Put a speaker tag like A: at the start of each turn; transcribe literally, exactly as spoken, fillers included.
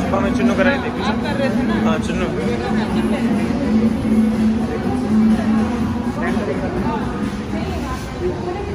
A: मैं चुन्नू कराई थी।
B: आप कर रहे थे ना?
A: हाँ चुन्नू।
B: हाँ